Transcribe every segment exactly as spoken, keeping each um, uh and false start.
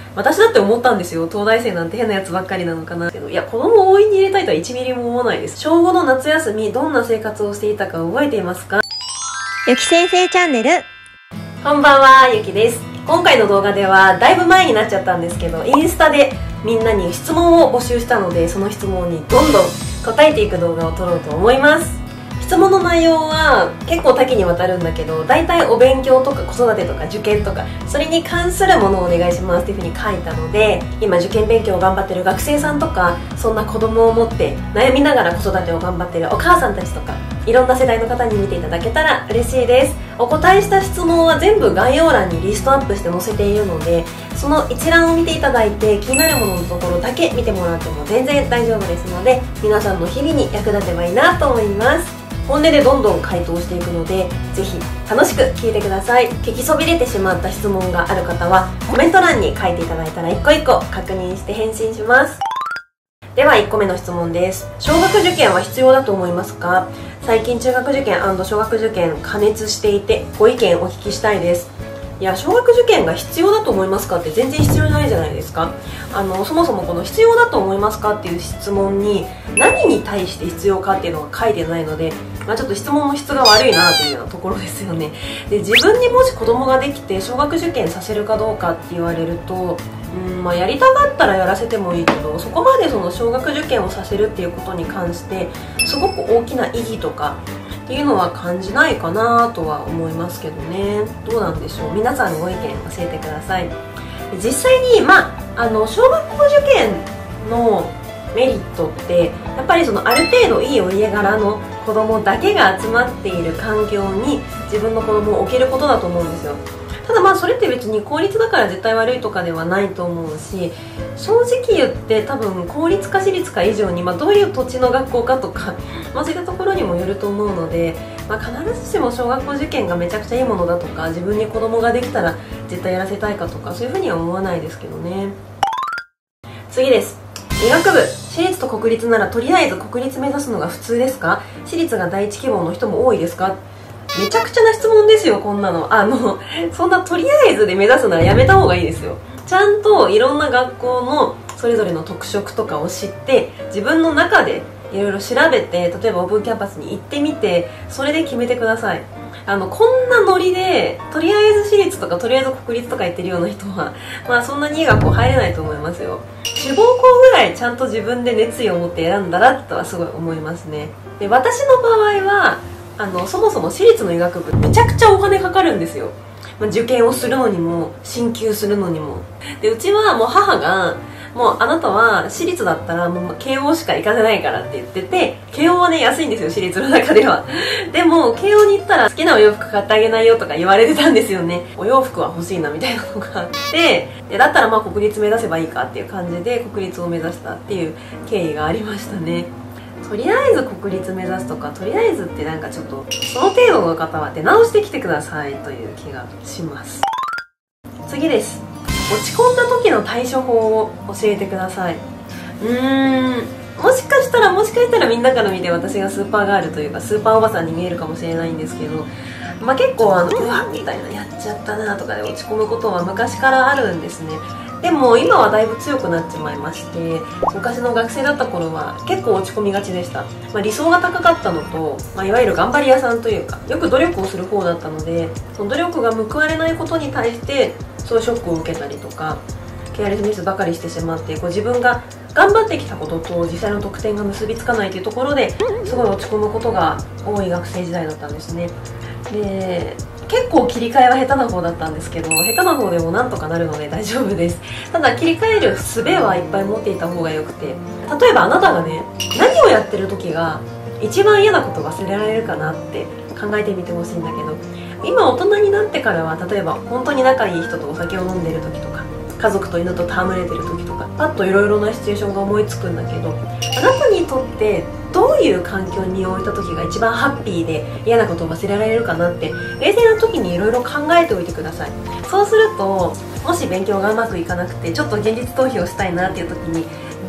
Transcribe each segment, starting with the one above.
私だって思ったんですよ。東大生なんて変なやつばっかりなのかなけど、いや子供を応援に入れたいとはいちミリも思わないです。小ごの夏休みどんな生活をしていたか覚えていますか？ ゆき先生チャンネル。 こんばんは、ゆきです。今回の動画ではだいぶ前になっちゃったんですけど、インスタでみんなに質問を募集したので、その質問にどんどん答えていく動画を撮ろうと思います。質問の内容は結構多岐にわたるんだけど、大体お勉強とか子育てとか受験とかそれに関するものをお願いしますっていう風に書いたので、今受験勉強を頑張ってる学生さんとか、そんな子供を持って悩みながら子育てを頑張ってるお母さんたちとか、いろんな世代の方に見ていただけたら嬉しいです。お答えした質問は全部概要欄にリストアップして載せているので、その一覧を見ていただいて気になるもののところだけ見てもらっても全然大丈夫ですので、皆さんの日々に役立てばいいなと思います。本音でどんどん回答していくので、ぜひ楽しく聞いてください。聞きそびれてしまった質問がある方はコメント欄に書いていただいたら一個一個確認して返信します。ではいっこめの質問です。小学受験は必要だと思いますか？最近中学受験&小学受験過熱していて、ご意見お聞きしたいです。いや、小学受験が必要だと思いますかって全然必要ないじゃないですか。あのそもそもこの必要だと思いますかっていう質問に何に対して必要かっていうのが書いてないので、まあ、ちょっと質問の質が悪いなというようなところですよね。で、自分にもし子供ができて小学受験させるかどうかって言われると、うんまあ、やりたかったらやらせてもいいけど、そこまでその小学受験をさせるっていうことに関してすごく大きな意義とかっていうのは感じないかなとは思いますけどね。どうなんでしょう。皆さんご意見教えてください。実際に、まあ、あの小学校受験のメリットってやっぱりそのある程度いいお家柄の子供だけが集まっている環境に自分の子供を置けることだと思うんですよ。ただまあそれって別に公立だから絶対悪いとかではないと思うし、正直言って多分公立か私立か以上に、まあ、どういう土地の学校かとか、まあ、そういったところにもよると思うので、まあ、必ずしも小学校受験がめちゃくちゃいいものだとか、自分に子供ができたら絶対やらせたいかとか、そういうふうには思わないですけどね。次です。医学部、私立と国立ならとりあえず国立目指すのが普通ですか？私立が第一希望の人も多いですか？めちゃくちゃな質問ですよ、こんなの。あのそんなとりあえずで目指すならやめた方がいいですよ。ちゃんといろんな学校のそれぞれの特色とかを知って、自分の中でいろいろ調べて、例えばオープンキャンパスに行ってみて、それで決めてください。あのこんなノリでとりあえず私立とかとりあえず国立とか言ってるような人は、まあそんなにいい学校入れないと思いますよ。志望校ぐらいちゃんと自分で熱意を持って選んだらとはすごい思いますね。で、私の場合はあのそもそも私立の医学部めちゃくちゃお金かかるんですよ。まあ、受験をするのにも進級するのにも。で、うちはもう母がもうあなたは私立だったらもう慶応しか行かせないからって言ってて、慶応はね安いんですよ、私立の中では。でも慶応に行ったら好きなお洋服買ってあげないよとか言われてたんですよね。お洋服は欲しいなみたいなのがあって、でだったらまあ国立目指せばいいかっていう感じで国立を目指したっていう経緯がありましたね。とりあえず国立目指すとか、とりあえずってなんかちょっとその程度の方は出直してきてくださいという気がします。次です。落ち込んだ時の対処法を教えてください。うーんもしかしたらもしかしたらみんなから見て私がスーパーガールというかスーパーおばさんに見えるかもしれないんですけど、まあ、結構あのうわみたいなやっちゃったなとかで落ち込むことは昔からあるんですね。でも今はだいぶ強くなっちまいまして、昔の学生だった頃は結構落ち込みがちでした。まあ、理想が高かったのと、まあ、いわゆる頑張り屋さんというかよく努力をする方だったので、その努力が報われないことに対してそういうショックを受けたりとか、ケアレスミスばかりしてしまって、こう自分が頑張ってきたことと実際の得点が結びつかないというところですごい落ち込むことが多い学生時代だったんですね。で結構切り替えは下手な方だったんですけど、下手な方でもなんとかなるので大丈夫です。ただ切り替える術はいっぱい持っていた方がよくて、例えばあなたがね何をやってる時が一番嫌なこと忘れられるかなって考えてみてほしいんだけど、今大人になってからは例えば本当に仲いい人とお酒を飲んでる時とか、家族と犬と戯れてる時とか、パッといろいろなシチュエーションが思いつくんだけど、あなたにとってどういう環境に置いた時が一番ハッピーで嫌なことを忘れられるかなって冷静な時にいろいろ考えておいてください。そうするともし勉強がうまくいかなくてちょっと現実逃避をしたいなっていう時に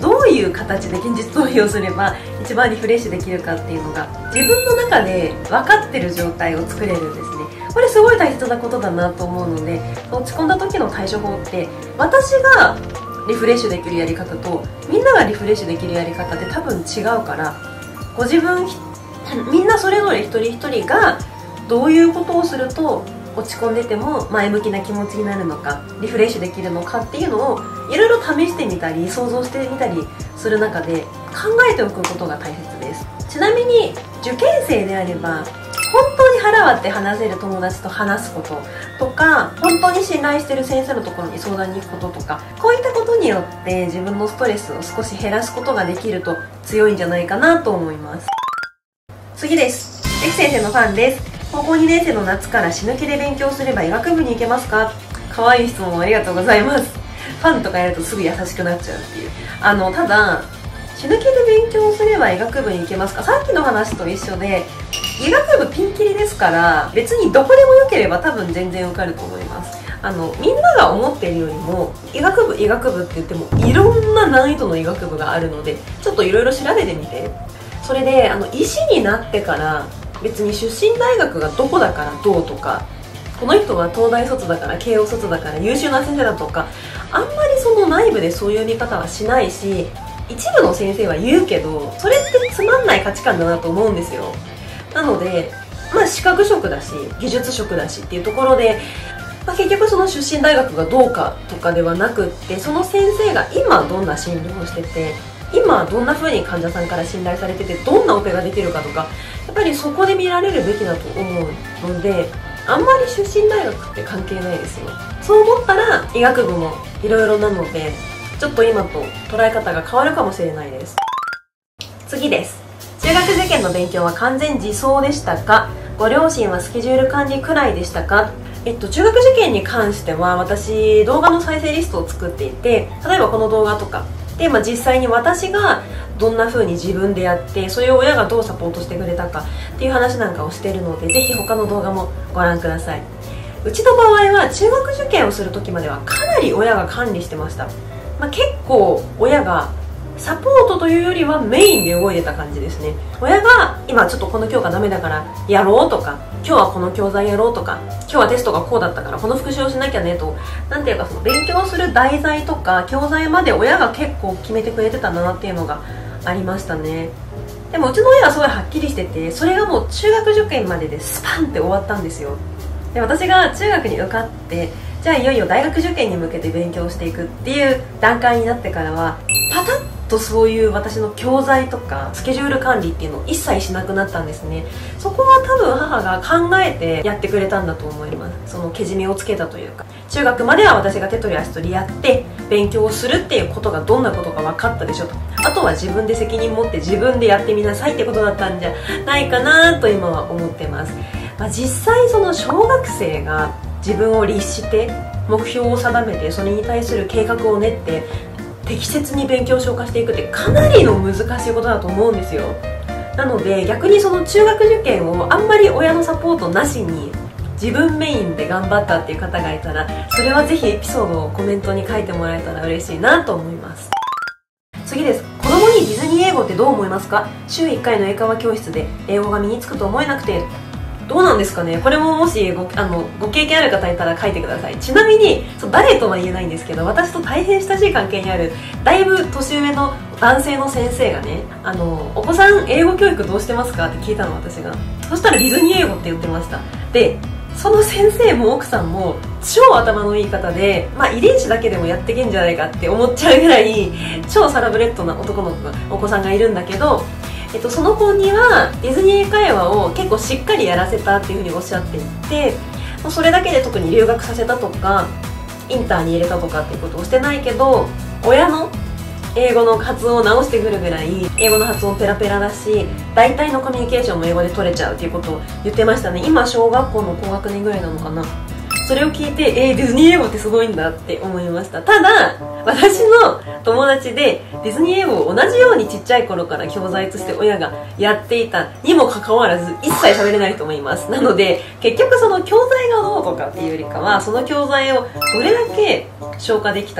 どういう形で現実逃避をすれば一番リフレッシュできるかっていうのが自分の中で分かってる状態を作れるんですね。これすごい大切なことだなと思うので、落ち込んだ時の対処法って、私がリフレッシュできるやり方とみんながリフレッシュできるやり方って多分違うから、ご自分みんなそれぞれ一人一人がどういうことをすると落ち込んでても前向きな気持ちになるのか、リフレッシュできるのかっていうのをいろいろ試してみたり想像してみたりする中で考えておくことが大切です。ちなみに受験生であれば、本当に腹割って話せる友達と話すこととか、本当に信頼してる先生のところに相談に行くこととか、こういったことによって自分のストレスを少し減らすことができると強いんじゃないかなと思います。次です。ゆき先生のファンです。高校にねん生の夏から死ぬ気で勉強すれば医学部に行けますか？可愛い質問ありがとうございます。ファンとかやるとすぐ優しくなっちゃうっていう。あのただ死ぬ気で勉強すれば医学部に行けますか、さっきの話と一緒で、医学部ピンキリですから、別にどこでもよければ多分全然受かると思います。あのみんなが思っているよりも、医学部医学部って言ってもいろんな難易度の医学部があるので、ちょっといろいろ調べてみて。それであの医師になってから別に出身大学がどこだからどうとか、この人は東大卒だから慶応卒だから優秀な先生だとか、あんまりその内部でそういう見方はしないし、一部の先生は言うけど、それってつまんない価値観だなと思うんですよ。なので、まあ、資格職だし技術職だしっていうところで、まあ、結局その出身大学がどうかとかではなくって、その先生が今どんな診療をしてて、今どんな風に患者さんから信頼されてて、どんなオペができるかとか、やっぱりそこで見られるべきだと思うので、あんまり出身大学って関係ないですよ。そう思ったら医学部もいろいろなので、ちょっと今と捉え方が変わるかもしれないです。次です。中学受験の勉強は完全自走でしたか？ご両親はスケジュール管理くらいでしたか？えっと、中学受験に関しては私動画の再生リストを作っていて、例えばこの動画とかで、まあ、実際に私がどんな風に自分でやって、それを親がどうサポートしてくれたかっていう話なんかをしているので、ぜひ他の動画もご覧ください。うちの場合は中学受験をする時まではかなり親が管理してました。まあ、結構親がサポートというよりはメインで動いてた感じですね。親が今ちょっとこの教科ダメだからやろうとか、今日はこの教材やろうとか、今日はテストがこうだったからこの復習をしなきゃねと、なんていうかその勉強する題材とか教材まで親が結構決めてくれてたんだなっていうのがありましたね。でもうちの親はすごいはっきりしてて、それがもう中学受験まででスパンって終わったんですよ。で、私が中学に受かって、じゃあいよいよ大学受験に向けて勉強していくっていう段階になってからは、パタッとそういう私の教材とかスケジュール管理っていうのを一切しなくなったんですね。そこは多分母が考えてやってくれたんだと思います。そのけじめをつけたというか、中学までは私が手取り足取りやって勉強をするっていうことがどんなことか分かったでしょと、あとは自分で責任持って自分でやってみなさいってことだったんじゃないかなと今は思ってます。まあ、実際その小学生が自分を律して目標を定めて、それに対する計画を練って適切に勉強を消化していくってかなりの難しいことだと思うんですよ。なので逆にその中学受験をあんまり親のサポートなしに自分メインで頑張ったっていう方がいたら、それはぜひエピソードをコメントに書いてもらえたら嬉しいなと思います。次です。子供にディズニー英語ってどう思いますか？週いっかいの英会話教室で英語が身につくと思えなくて、どうなんですかね。これももし ご, あのご経験ある方いたら書いてください。ちなみにそう誰とは言えないんですけど、私と大変親しい関係にあるだいぶ年上の男性の先生がね、あのお子さん英語教育どうしてますかって聞いたの、私が。そしたらディズニー英語って言ってました。でその先生も奥さんも超頭のいい方で、まあ、遺伝子だけでもやってけんじゃないかって思っちゃうぐらい超サラブレッドな男の子がお子さんがいるんだけど、えっと、その子にはディズニー英会話を結構しっかりやらせたっていうふうにおっしゃっていて、それだけで特に留学させたとかインターに入れたとかっていうことをしてないけど、親の英語の発音を直してくるぐらい英語の発音ペラペラだし、大体のコミュニケーションも英語で取れちゃうっていうことを言ってましたね。今小学校の高学年ぐらいなのかな。それを聞いて、えー、ディズニー英語ってすごいんだって思いました。ただ私の友達でディズニー英語を同じようにちっちゃい頃から教材として親がやっていたにもかかわらず一切喋れないと思います。なので結局その教材がどうとかっていうよりかは、その教材をどれだけ消化できたか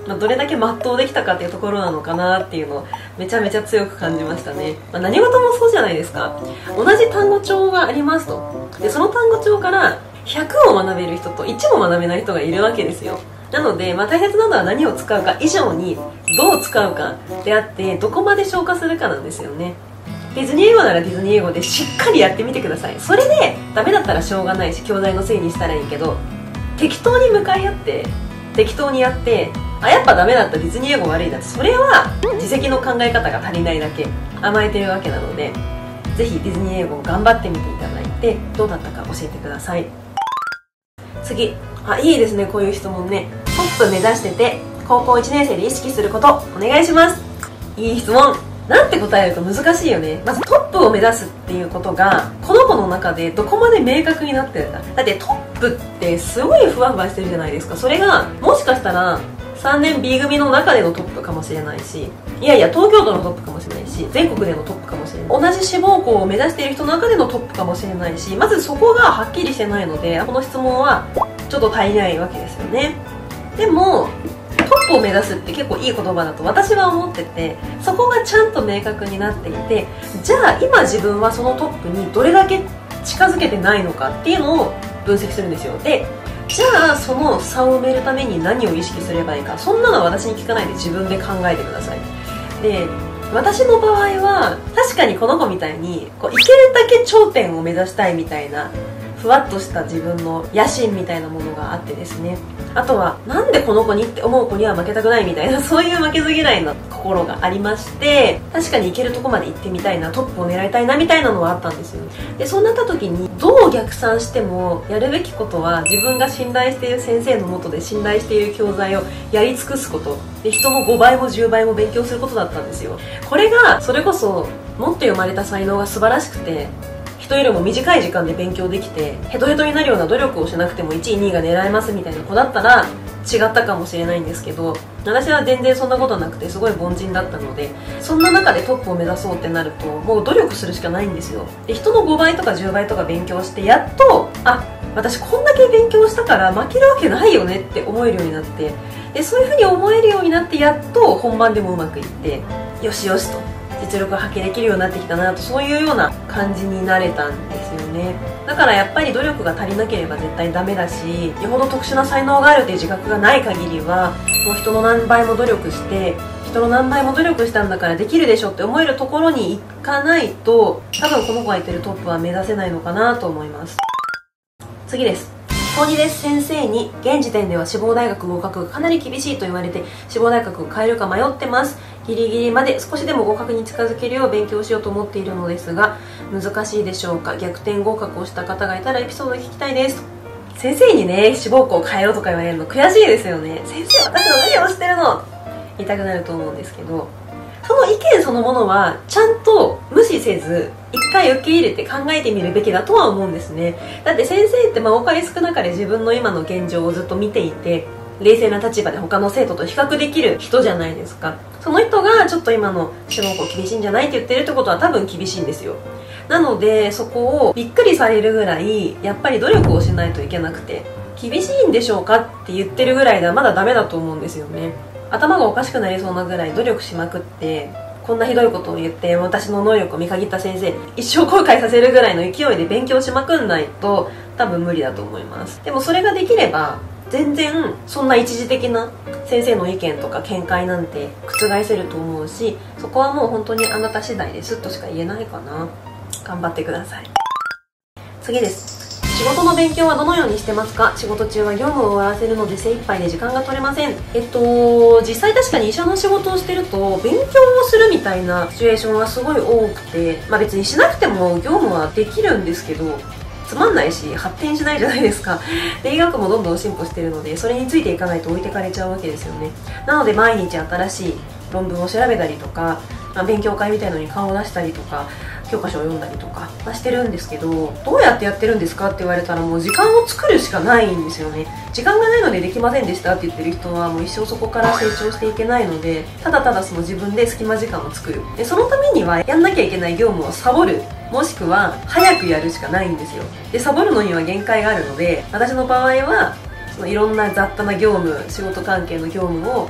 まあ、どれだけ全うできたかっていうところなのかなっていうのをめちゃめちゃ強く感じましたね。まあ、何事もそうじゃないですか。同じ単語帳がありますと。でその単語帳からひゃくを学べる人といちも学べない人がいるわけですよ。なので、まあ、大切なのは何を使うか以上にどう使うかであって、どこまで消化するかなんですよね。ディズニー英語ならディズニー英語でしっかりやってみてください。それでダメだったらしょうがないし、教材のせいにしたらいいけど、適当に向かい合って適当にやって、あ、やっぱダメだった、ディズニー英語悪いな、それは自責の考え方が足りないだけ、甘えてるわけなので、ぜひディズニー英語を頑張ってみていただいて、どうだったか教えてください。次、あ、いいですね、こういう質問ね。トップ目指してて高校いちねん生で意識すること、お願いします。いい質問。なんて答えると難しいよね。まずトップを目指すっていうことがこの子の中でどこまで明確になってるんだ。だってトップってすごいふわふわしてるじゃないですか。それがもしかしたらさんねん B 組の中でのトップかもしれないし、いやいや東京都のトップかもしれないし、全国でのトップかもしれない、同じ志望校を目指している人の中でのトップかもしれないし、まずそこがはっきりしてないので、この質問はちょっと足りないわけですよね。でもトップを目指すって結構いい言葉だと私は思ってて、そこがちゃんと明確になっていて、じゃあ今自分はそのトップにどれだけ近づけてないのかっていうのを分析するんですよ。でじゃあその差を埋めるために何を意識すればいいか、そんなのは私に聞かないで自分で考えてください。で私の場合は確かにこの子みたいにこういけるだけ頂点を目指したいみたいなふわっとした自分の野心みたいなものがあってですね、あとはなんでこの子にって思う子には負けたくないみたいな、そういう負けず嫌いな心がありまして、確かに行けるとこまで行ってみたいな、トップを狙いたいなみたいなのはあったんですよ。でそうなった時にどう逆算してもやるべきことは、自分が信頼している先生の下で信頼している教材をやり尽くすことで、人のごばいもじゅうばいも勉強することだったんですよ。これがそれこそ持って生まれた才能が素晴らしくて、人よりも短い時間で勉強できてヘトヘトになるような努力をしなくてもいちいにいが狙えますみたいな子だったら違ったかもしれないんですけど、私は全然そんなことなくてすごい凡人だったので、そんな中でトップを目指そうってなるともう努力するしかないんですよ。で人のごばいとかじゅうばいとか勉強してやっと、あ、私こんだけ勉強したから負けるわけないよねって思えるようになって、でそういう風に思えるようになってやっと本番でもうまくいって、よしよしと実力を発揮できるようになってきたなと、そういうような感じになれたんですよね。だからやっぱり努力が足りなければ絶対ダメだし、よほど特殊な才能があるっていう自覚がない限りは、もう人の何倍も努力して人の何倍も努力したんだからできるでしょって思えるところに行かないと、多分この子が言ってるトップは目指せないのかなと思います。次です。高にです。先生に現時点では志望大学合格がかなり厳しいと言われて、志望大学を変えるか迷ってます。ギリギリまで少しでも合格に近づけるよう勉強しようと思っているのですが、難しいでしょうか。逆転合格をした方がいたらエピソード聞きたいです。先生にね、志望校を変えろとか言われるの悔しいですよね。先生、私の何をしてるの言いたくなると思うんですけど、その意見そのものはちゃんと無視せず一回受け入れて考えてみるべきだとは思うんですね。だって先生ってまあ多かれ少なかれ自分の今の現状をずっと見ていて、冷静な立場で他の生徒と比較できる人じゃないですか。その人がちょっと今の志望校厳しいんじゃないって言ってるってことは多分厳しいんですよ。なのでそこをびっくりされるぐらいやっぱり努力をしないといけなくて、厳しいんでしょうかって言ってるぐらいではまだダメだと思うんですよね。頭がおかしくなりそうなぐらい努力しまくって、こんなひどいことを言って私の能力を見限った先生一生後悔させるぐらいの勢いで勉強しまくんないと多分無理だと思います。でもそれができれば全然そんな一時的な先生の意見とか見解なんて覆せると思うし、そこはもう本当にあなた次第ですとしか言えないかな。頑張ってください。次です。仕事の勉強はどのようにしてますか？仕事中は業務を終わらせるので精一杯で時間が取れません。えっと実際確かに医者の仕事をしてると勉強をするみたいなシチュエーションはすごい多くて、まあ別にしなくても業務はできるんですけど、つまんないし発展しないじゃないですか。で医学もどんどん進歩してるので、それについていかないと置いてかれちゃうわけですよね。なので毎日新しい論文を調べたりとか、まあ、勉強会みたいのに顔を出したりとか教科書を読んだりとかしてるんですけど、どうやってやってるんですかって言われたらもう時間を作るしかないんですよね。時間がないのでできませんでしたって言ってる人はもう一生そこから成長していけないので、ただただその自分で隙間時間を作る。でそのためにはやんなきゃいけない業務をサボる、もしくは早くやるしかないんですよ。でサボるのには限界があるので、私の場合はそのいろんな雑多な業務、仕事関係の業務を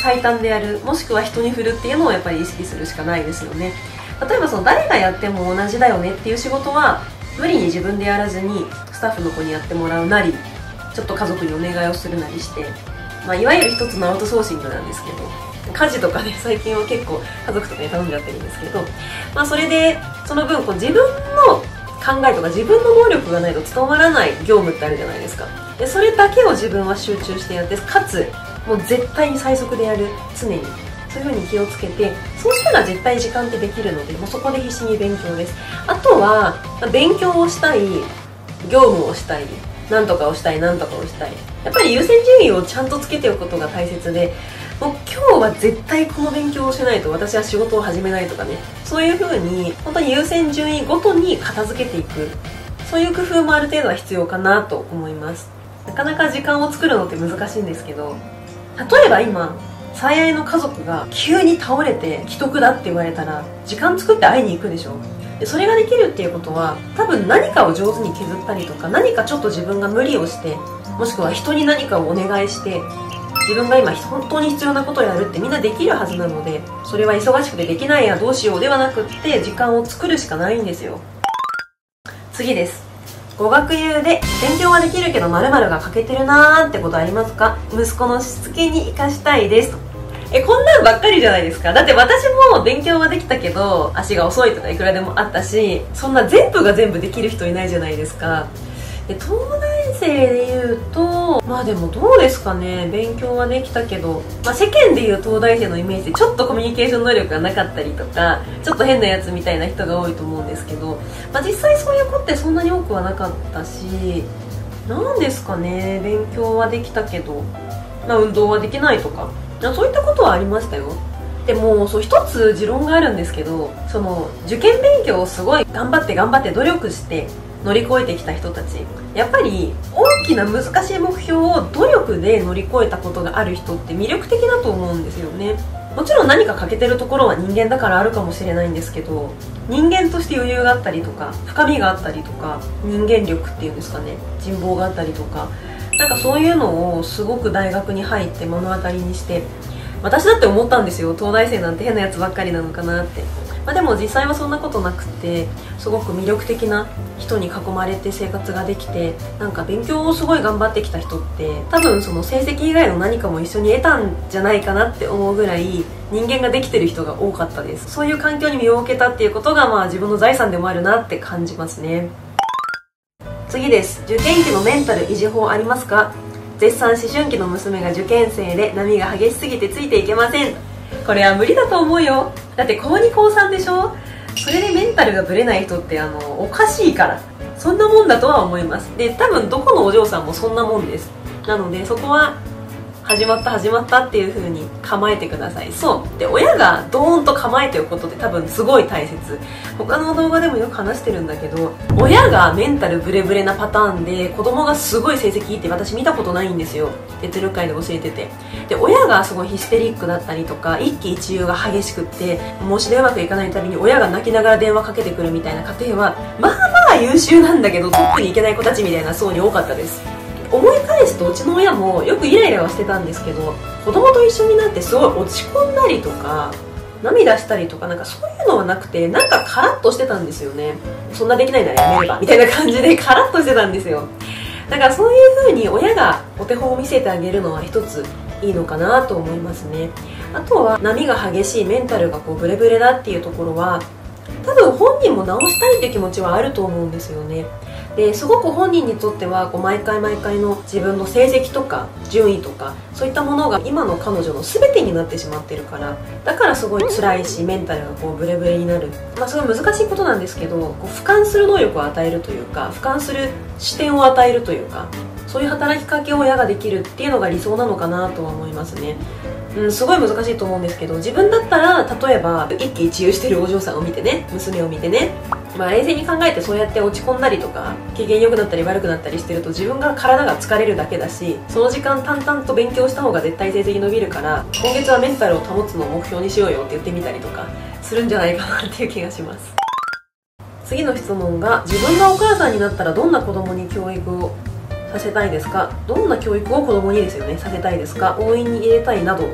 最短でやる、もしくは人に振るっていうのをやっぱり意識するしかないですよね。例えばその誰がやっても同じだよねっていう仕事は無理に自分でやらずにスタッフの子にやってもらうなり、ちょっと家族にお願いをするなりして、まあ、いわゆる一つのアウトソーシングなんですけど、家事とかね、最近は結構家族とかに頼んじゃってるんですけど、まあ、それでその分こう自分の考えとか自分の能力がないと務まらない業務ってあるじゃないですか。でそれだけを自分は集中してやって、かつもう絶対に最速でやる、常にそういう風に気をつけて、そうしたら絶対時間ってできるので、もうそこで必死に勉強です。あとは勉強をしたい、業務をしたい、なんとかをしたい、なんとかをしたい、やっぱり優先順位をちゃんとつけておくことが大切で、もう今日は絶対この勉強をしないと私は仕事を始めないとかね、そういう風に本当に優先順位ごとに片付けていく、そういう工夫もある程度は必要かなと思います。なかなか時間を作るのって難しいんですけど、例えば今最愛の家族が急に倒れて危篤だって言われたら時間作って会いに行くでしょ。でそれができるっていうことは、多分何かを上手に削ったりとか、何かちょっと自分が無理をして、もしくは人に何かをお願いして、自分が今本当に必要なことをやるってみんなできるはずなので、それは忙しくてできないやどうしようではなくって、時間を作るしかないんですよ。次です。語学友で勉強はできるけど〇〇が欠けてるなーってことありますか？息子のしつけに生かしたいですと。え、こんなんばっかりじゃないですか。だって私も勉強はできたけど足が遅いとかいくらでもあったし、そんな全部が全部できる人いないじゃないですか。で東大生でいうと、まあでもどうですかね、勉強はできたけど、まあ、世間でいう東大生のイメージでちょっとコミュニケーション能力がなかったりとか、ちょっと変なやつみたいな人が多いと思うんですけど、まあ、実際そういう子ってそんなに多くはなかったし、なんですかね、勉強はできたけど、まあ、運動はできないとか、そういったことはありましたよ。でもそう一つ持論があるんですけど、その受験勉強をすごい頑張って頑張って努力して乗り越えてきた人たち、やっぱり大きな難しい目標を努力で乗り越えたことがある人って魅力的だと思うんですよね。もちろん何か欠けてるところは人間だからあるかもしれないんですけど、人間として余裕があったりとか深みがあったりとか、人間力っていうんですかね、人望があったりとか、なんかそういうのをすごく大学に入って目の当たりにして、私だって思ったんですよ、東大生なんて変なやつばっかりなのかなって。まあ、でも実際はそんなことなくて、すごく魅力的な人に囲まれて生活ができて、なんか勉強をすごい頑張ってきた人って多分その成績以外の何かも一緒に得たんじゃないかなって思うぐらい人間ができてる人が多かったです。そういう環境に身を置けたっていうことが、まあ自分の財産でもあるなって感じますね。次です。受験期のメンタル維持法ありますか？絶賛思春期の娘が受験生で波が激しすぎてついていけません。これは無理だと思うよ。だって高に高さんでしょ。それでメンタルがぶれない人ってあのおかしいから、そんなもんだとは思います。で多分どこのお嬢さんもそんなもんです。なのでそこは始まった始まったっていう風に構えてください。そうで、親がドーンと構えておくことって多分すごい大切。他の動画でもよく話してるんだけど、親がメンタルブレブレなパターンで子供がすごい成績いいって私見たことないんですよ。哲力会で教えてて、で親がすごいヒステリックだったりとか一喜一憂が激しくって、模試でうまくいかないたびに親が泣きながら電話かけてくるみたいな家庭はまあまあ優秀なんだけどトップに行けない子たちみたいな層に多かったです。思い返すとうちの親もよくイライラはしてたんですけど、子供と一緒になってすごい落ち込んだりとか涙したりとか、なんかそういうのはなくて、なんかカラッとしてたんですよね。そんなできないならやめればみたいな感じでカラッとしてたんですよ。だからそういう風に親がお手本を見せてあげるのは一ついいのかなと思いますね。あとは波が激しい、メンタルがこうブレブレだっていうところは多分本人も直したいっていう気持ちはあると思うんですよね。ですごく本人にとってはこう毎回毎回の自分の成績とか順位とかそういったものが今の彼女の全てになってしまってるから、だからすごい辛いしメンタルがこうブレブレになる。まあすごい難しいことなんですけど、こう俯瞰する能力を与えるというか、俯瞰する視点を与えるというか、そういう働きかけを親ができるっていうのが理想なのかなとは思いますね。うん、すごい難しいと思うんですけど、自分だったら例えば一喜一憂してるお嬢さんを見てね、娘を見てね、まあ、冷静に考えてそうやって落ち込んだりとか機嫌良くなったり悪くなったりしてると自分が体が疲れるだけだし、その時間淡々と勉強した方が絶対成績伸びるから、今月はメンタルを保つのを目標にしようよって言ってみたりとかするんじゃないかなっていう気がします。次の質問が、自分がお母さんになったらどんな子供に教育をさせたいですか？どんな教育を子供にですよねさせたいですか？応援に入れたいなど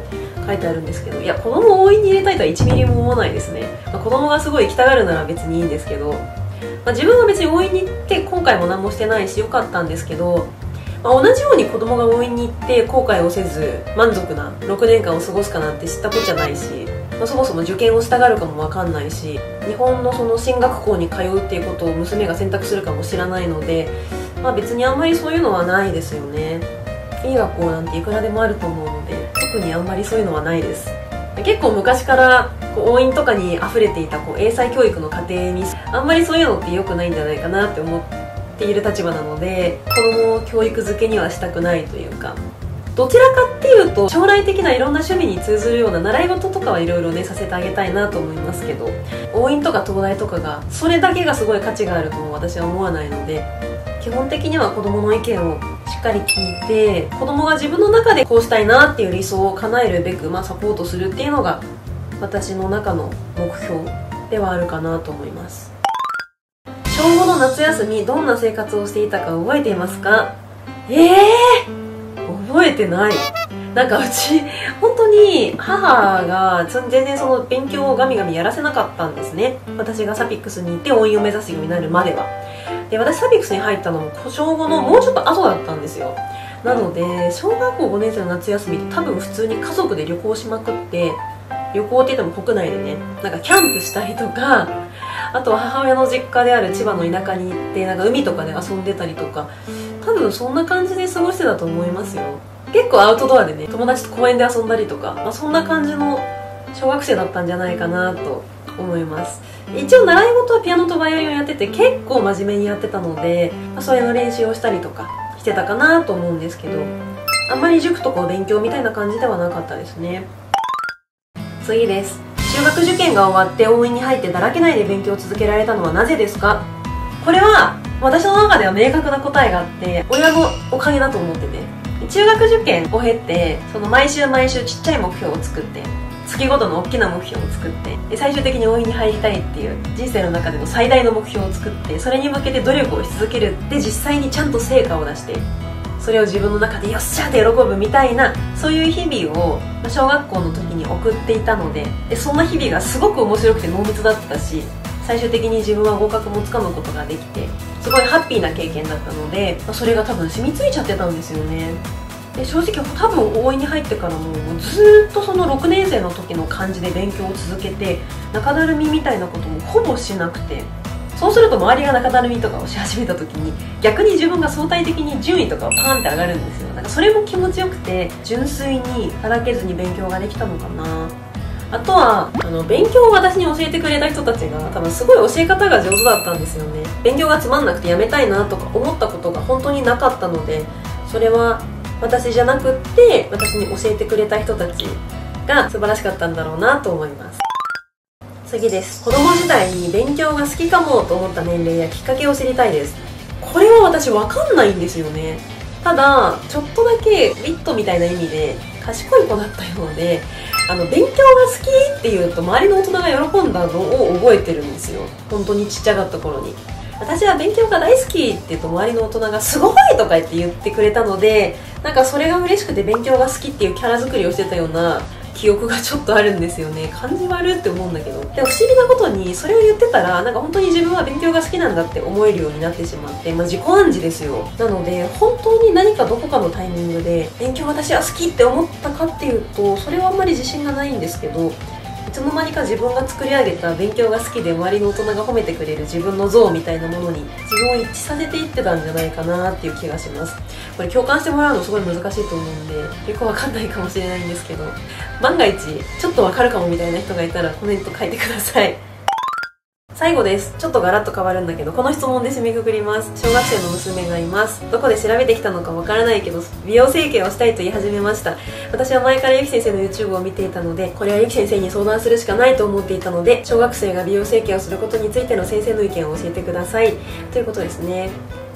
書いてあるんですけど、いや子供を応援に入れたいとはいちミリも思わないですね。まあ、子供がすごい行きたがるなら別にいいんですけど、まあ、自分は別に応援に行って今回も何もしてないしよかったんですけど、まあ、同じように子供が応援に行って後悔をせず満足なろくねんかんを過ごすかなんて知ったことじゃないし、まあ、そもそも受験をしたがるかも分かんないし、日本のその進学校に通うっていうことを娘が選択するかも知らないので、まあ、別にあんまりそういうのはないですよね。いい学校なんていくらでもあると思うので、特にあんまりそういうのはないです。結構昔からこう応援とかに溢れていたこう英才教育の過程にあんまりそういうのって良くないんじゃないかなって思っている立場なので、子供を教育付けにはしたくないというか、どちらかっていうと将来的ないろんな趣味に通ずるような習い事とかはいろいろねさせてあげたいなと思いますけど、応援とか東大とかがそれだけがすごい価値があるとも私は思わないので、基本的には子供の意見をしっかり聞いて、子供が自分の中でこうしたいなっていう理想を叶えるべく、まあ、サポートするっていうのが私の中の目標ではあるかなと思います。小ごの夏休みどんな生活をしていたか覚えていますか？ええー、覚えてない。なんかうち本当に母が全然その勉強をガミガミやらせなかったんですね。私がサピックスに行って応援を目指すようになるまでは。で、私サピックスに入ったのも小ごのもうちょっと後だったんですよ。なので小学校ごねん生の夏休みって多分普通に家族で旅行しまくって、旅行って言っても国内でね、なんかキャンプしたりとか、あとは母親の実家である千葉の田舎に行ってなんか海とかで遊んでたりとか、多分そんな感じで過ごしてたと思いますよ。結構アウトドアでね、友達と公園で遊んだりとか、まあ、そんな感じの小学生だったんじゃないかなと思います。一応習い事はピアノとバイオリンをやってて結構真面目にやってたので、まあ、それの練習をしたりとかしてたかなと思うんですけど、あんまり塾とか勉強みたいな感じではなかったですね。次です。中学受験が終わって応援に入ってだらけないで勉強を続けられたのはなぜですか？これは私の中では明確な答えがあって、親のおかげだと思ってて、中学受験を経てその毎週毎週ちっちゃい目標を作って、月ごとの大きな目標を作って、で最終的に応援に入りたいっていう人生の中での最大の目標を作って、それに向けて努力をし続ける。で実際にちゃんと成果を出して、それを自分の中でよっしゃって喜ぶみたいな、そういう日々を小学校の時に送っていたので、でそんな日々がすごく面白くて濃密だったし、最終的に自分は合格もつかむことができて、すごいハッピーな経験だったので、それが多分染みついちゃってたんですよね。で正直多分応援に入ってからももうずっとそのろくねん生の時の感じで勉強を続けて、中だるみみたいなこともほぼしなくて、そうすると周りが中だるみとかをし始めた時に逆に自分が相対的に順位とかをパーンって上がるんですよ。なんかそれも気持ちよくて、純粋にだらけずに勉強ができたのかな。あとはあの勉強を私に教えてくれた人たちが多分すごい教え方が上手だったんですよね。勉強がつまんなくてやめたいなとか思ったことが本当になかったので、それは私じゃなくって私に教えてくれた人たちが素晴らしかったんだろうなと思います。次です。子供時代に勉強が好きかもと思った年齢やきっかけを知りたいです。これは私分かんないんですよね。ただちょっとだけビットみたいな意味で賢い子だったようで、あの勉強が好きっていうと周りの大人が喜んだのを覚えてるんですよ。本当にちっちゃかった頃に。私は勉強が大好きって言うと周りの大人がすごいとか言って言ってくれたので、なんかそれが嬉しくて勉強が好きっていうキャラ作りをしてたような記憶がちょっとあるんですよね。感じ悪って思うんだけど、でも不思議なことにそれを言ってたらなんか本当に自分は勉強が好きなんだって思えるようになってしまって、まあ、自己暗示ですよ。なので本当に何かどこかのタイミングで勉強私は好きって思ったかっていうと、それはあんまり自信がないんですけど、いつの間にか自分が作り上げた勉強が好きで周りの大人が褒めてくれる自分の像みたいなものに自分を一致させていってたんじゃないかなっていう気がします。これ共感してもらうのすごい難しいと思うんでよくわかんないかもしれないんですけど、万が一ちょっとわかるかもみたいな人がいたらコメント書いてください。最後です。ちょっとガラッと変わるんだけど、この質問で締めくくります。小学生の娘がいます。どこで調べてきたのかわからないけど美容整形をしたいと言い始めました。私は前からゆき先生の YouTube を見ていたので、これはゆき先生に相談するしかないと思っていたので、小学生が美容整形をすることについての先生の意見を教えてくださいということですね。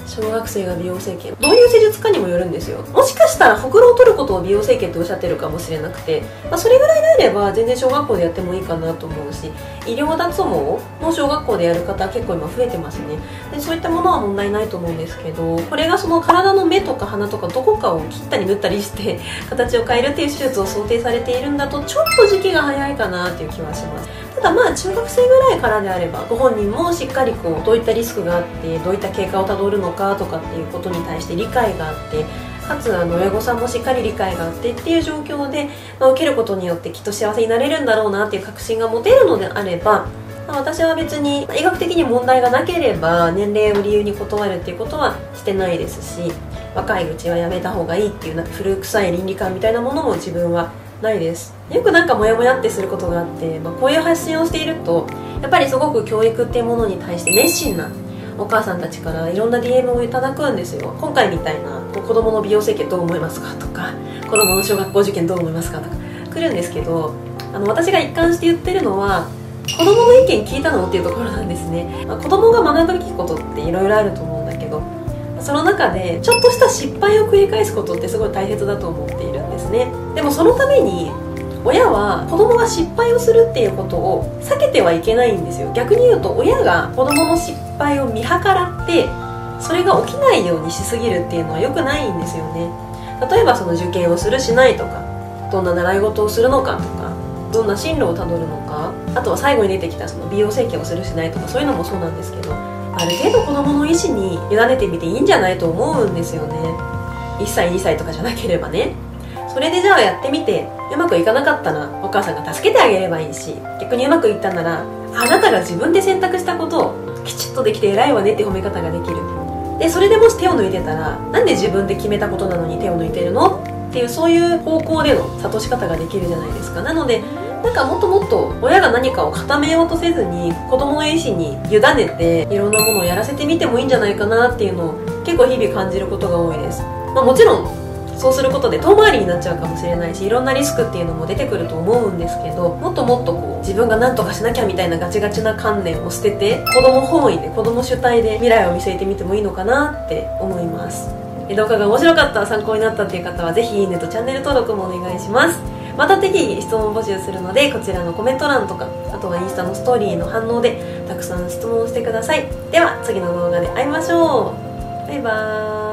小学生が美容整形、どういう施術かにもよるんですよ。もしかしたらほくろを取ることを美容整形っておっしゃってるかもしれなくて、まあ、それぐらいであれば全然小学校でやってもいいかなと思うし、医療脱毛も小学校でやる方結構今増えてますね。でそういったものは問題ないと思うんですけど、これがその体の目とか鼻とかどこかを切ったり縫ったりして形を変えるっていう手術を想定されているんだと、ちょっと時期が早いかなっていう気はします。ただまあ中学生ぐらいからであれば、ご本人もしっかりこうどういったリスクがあってどういった経過をたどるのかとかっていうことに対して理解があって、かつあの親御さんもしっかり理解があってっていう状況で、まあ、受けることによってきっと幸せになれるんだろうなっていう確信が持てるのであれば、まあ、私は別に医学的に問題がなければ年齢を理由に断るっていうことはしてないですし、若いうちはやめた方がいいっていうなんか古臭い倫理観みたいなものも自分はないです。よくなんかモヤモヤってすることがあって、まあ、こういう発信をしているとやっぱりすごく教育っていうものに対して熱心なお母さんたちからいろんな ディーエム をいただくんですよ。今回みたいな子供の美容整形どう思いますかとか、子供の小学校受験どう思いますかとか来るんですけど、あの私が一貫して言ってるのは、子供の意見聞いたのっていうところなんですね。まあ、子供が学ぶべきことっていろいろあると思うんだけど、その中でちょっとした失敗を繰り返すことってすごい大切だと思っているんですね。でもそのために親は子供が失敗をするっていうことを避けてはいけないんですよ。逆に言うと親が子供の失敗を見計らってそれが起きないようにしすぎるっていうのは良くないんですよね。例えばその受験をするしないとか、どんな習い事をするのかとか、どんな進路をたどるのか、あとは最後に出てきたその美容整形をするしないとか、そういうのもそうなんですけど、ある程度子供の意思に委ねてみていいんじゃないと思うんですよね。いっさいにさいとかじゃなければね。それでじゃあやってみてうまくいかなかったらお母さんが助けてあげればいいし、逆にうまくいったならあなたが自分で選択したことをきちっとできて偉いわねって褒め方ができる。でそれでもし手を抜いてたら、なんで自分で決めたことなのに手を抜いてるのっていう、そういう方向での諭し方ができるじゃないですか。なのでなんかもっともっと親が何かを固めようとせずに子供の意思に委ねていろんなものをやらせてみてもいいんじゃないかなっていうのを結構日々感じることが多いです。まあ、もちろんそうすることで遠回りになっちゃうかもしれないし、いろんなリスクっていうのも出てくると思うんですけど、もっともっとこう自分が何とかしなきゃみたいなガチガチな観念を捨てて、子供本位で子供主体で未来を見据えてみてもいいのかなって思います。動画が面白かった、参考になったっていう方はぜひいいねとチャンネル登録もお願いします。また適宜質問募集するので、こちらのコメント欄とか、あとはインスタのストーリーの反応でたくさん質問してください。では次の動画で会いましょう。バイバーイ。